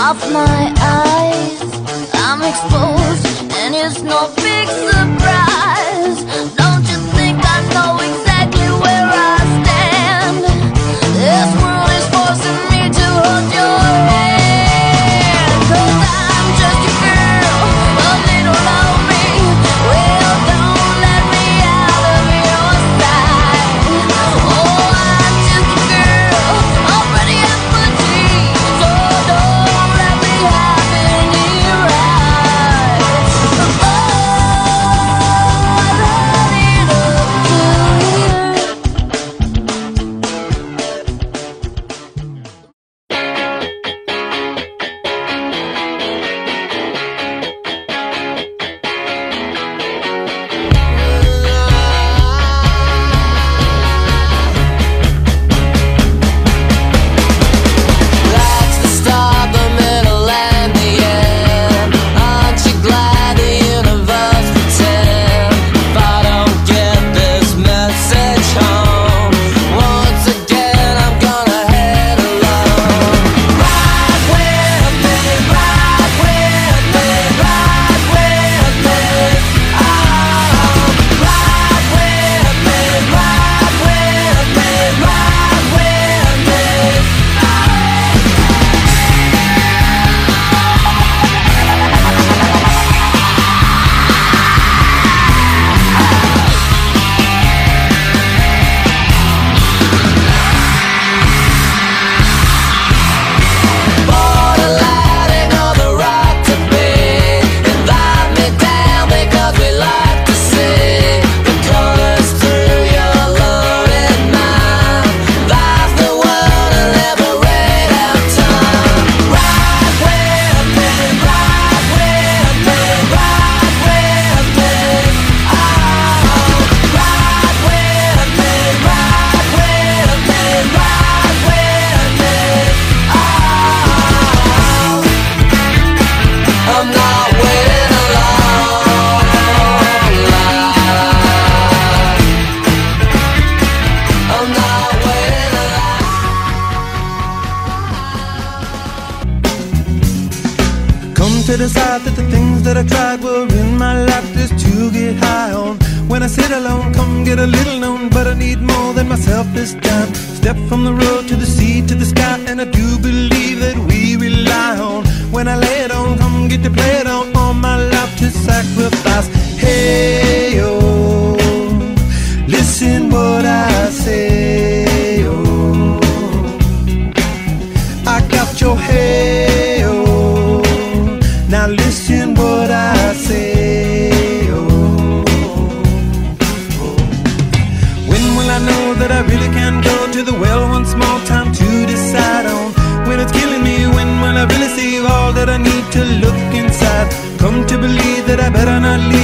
off my eyes, I'm exposed, and it's no big surprise. Don't you think I know exactly where I stand? This world is forcing me to hold your hand. 'Cause I'm just a girl, a little lonely. Well, don't let me out of your sight. Oh, I'm just a girl, already at my teeth. So don't let me have any rights. Oh, I've had it up to here. Likes to start the middle and the end. Aren't you glad the universe pretend? If I don't get this message home, once again I'm gonna head alone. Ride with me, ride with me, ride with me. Oh, ride with me, ride with me, ride with me. Borderlining on the right to be. Invite me down because we like to see the colors through your loaded mind. Life the world and liberate our time. Ride with me, ride with me, ride with me. Oh, ride with me, ride with me, ride with me. Oh, I'm not waiting alone. I'm not waiting alone. Come to decide that the things that I tried were in my life just to get high on. When I sit alone, come get a little known, but I need more than myself this time. Step from the road to the sea to the sky, and I do believe that we rely on. When I lay it on, come get to play it on, all my life to sacrifice. Hey, oh, listen what I say, oh. I got your hey, oh. Now listen what I say, oh. When will I know that I really can go to the well once more? Time to decide on when it's killing me. When will I really see all that I need to look inside? Come to believe that I better not leave